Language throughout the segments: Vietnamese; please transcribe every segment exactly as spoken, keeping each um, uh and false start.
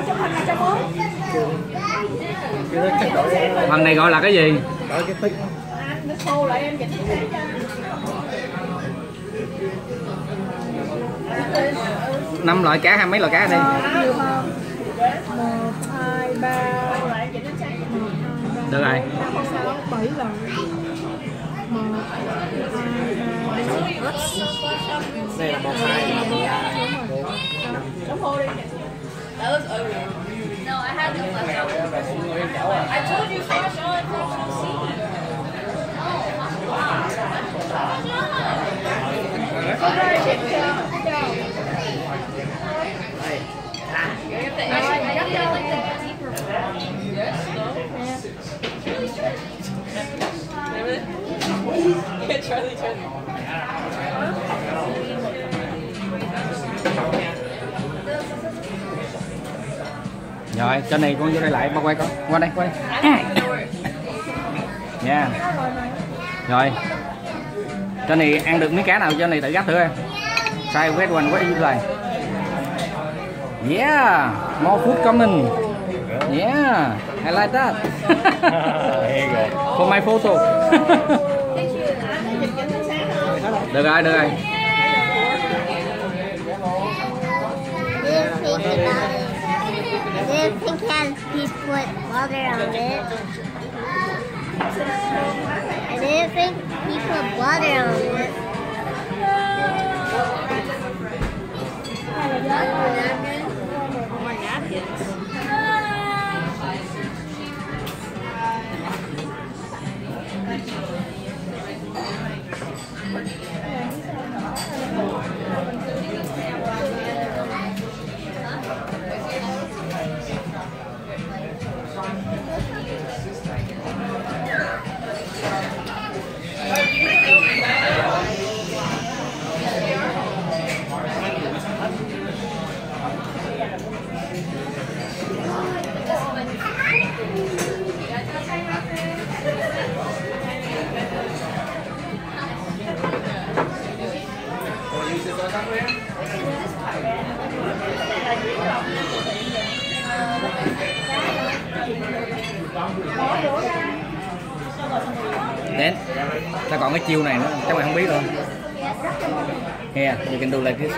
Phần này gọi là cái gì? Năm loại cá hay mấy loại cá đây? Một, hai, ba, được rồi. sáu, bảy lần. Một, hai, ba, đây là một hai No, I had them left over. I told you fresh on, fresh on seed. Charlie, Charlie. Rồi, trên này con vô đây lại, bao quay con, qua đây, qua đây. Nha. Rồi. Trên này ăn được miếng cá nào trên này tự gắp thử em. Sai quét quanh quét rồi. Yeah, more food coming. Yeah, I like that. For my photo. Được rồi, được rồi. I didn't think had he put water on it. I didn't think he put water on it. Đến, ta còn cái chiêu này nữa, chắc mày không biết luôn. Here, you can do like this.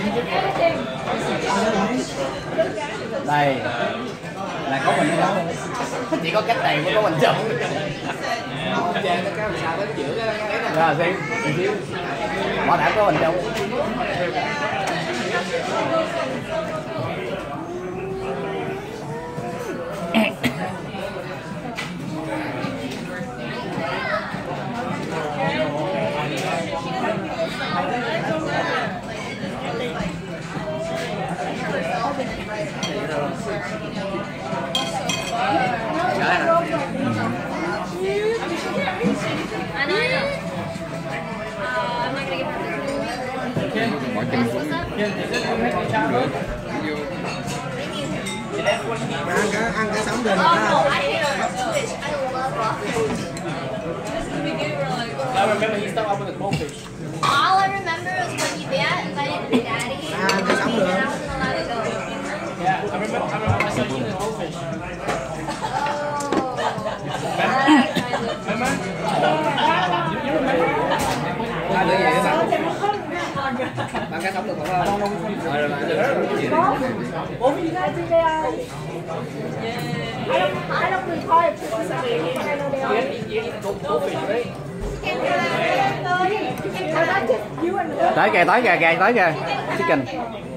Đây, là có mình đó. Chỉ có cách này mới có mình chồng. Rồi, xin, xin. Bỏ đảm có mình chồng. ăn cá ăn cá sống được Oh, I hate waffles. I love waffles. I remember he stuck up with the goldfish. All I remember was when you dad invited Daddy. À, ăn cá sống được. And I wasn't allowed to go. Yeah, I remember. I remember I saw you eating the goldfish. Remember? You, you remember? Ăn cái gì vậy bạn? Ăn cá sống được không? Rồi rồi, Ủa gì đó chị đây ơi. I don't, I don't recall it. You eat, you eat gold, goldfish, right? tới kìa, tới kìa, kìa, tới kìa. Chicken.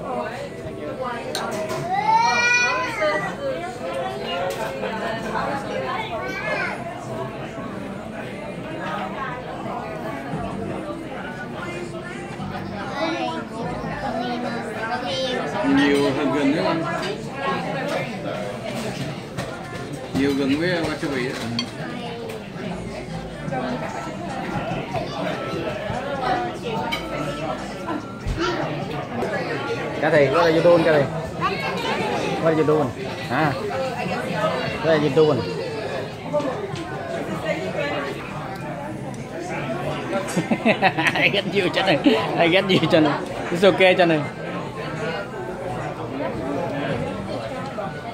Nhiều hơn gần nữa không? Nhiều gần với wasabi đó. Cá thì, what are you doing, cá thì? What are you doing? À, what are you doing? I get you, cho này. I get you, cho này. It's okay, cho này.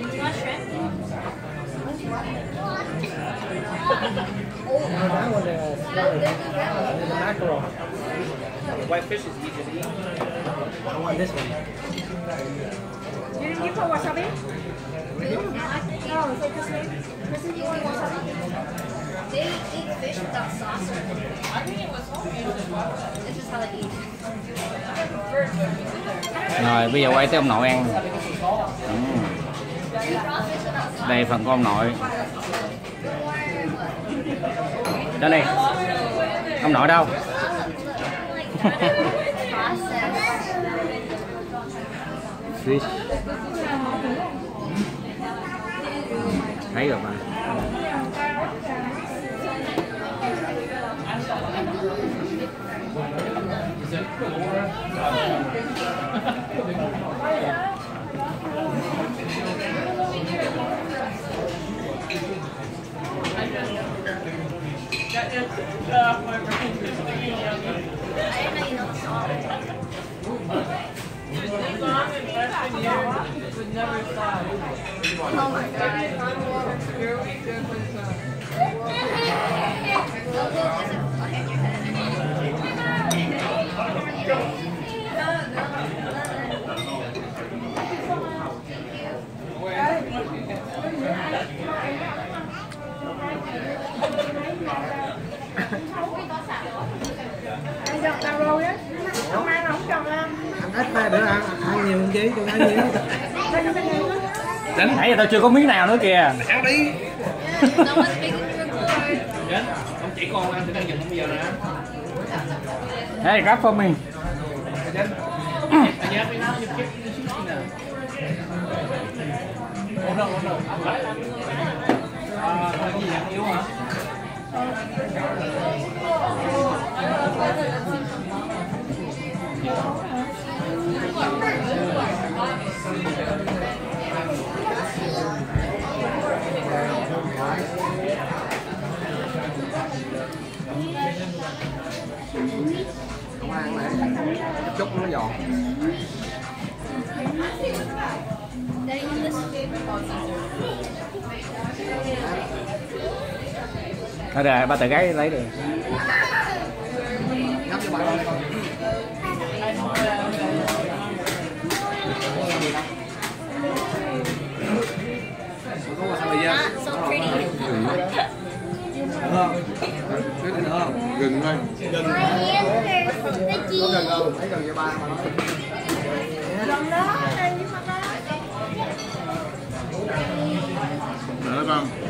That one is the mackerel. The white fish is easy to eat. I want this one. You didn't give her wasabi? No, so just like, this is you want wasabi? They eat fish without sauce or anything. I think it was homemade. It's just how they eat. Rồi bây giờ quay tới ông nội ăn. Ừ. Đây phần của ông nội. Cho đây. Ông nội đâu? Fish. Thấy rồi mà. Oh my god. You're a weak good Anh trồng cà rô á. Không ăn không trồng ăn. Ăn ít ba bữa ăn, ăn nhiều không chứ, đừng ăn nhiều. Nãy giờ tao chưa có miếng nào nữa kìa. Ăn đi. Đến, ông chỉ con ăn thì đang dùng bây giờ nè. Hey, grab for me. Đến. Anh nhớ với nó như kiếp như xíu nè. Ủa đâu, ủa đâu. À, là gì dạng yếu hả? Không ăn này, chút nó giòn. Thôi rồi, ba tờ gái lấy được. Ngắm cho bạn con. Có wasabi ra. So pretty. Được không? Cái này nữa không? Gừng thôi. Gừng. Có gừng không? Thấy gừng cho ba mà. Gần đó, ăn với mặt đó. Nữa không?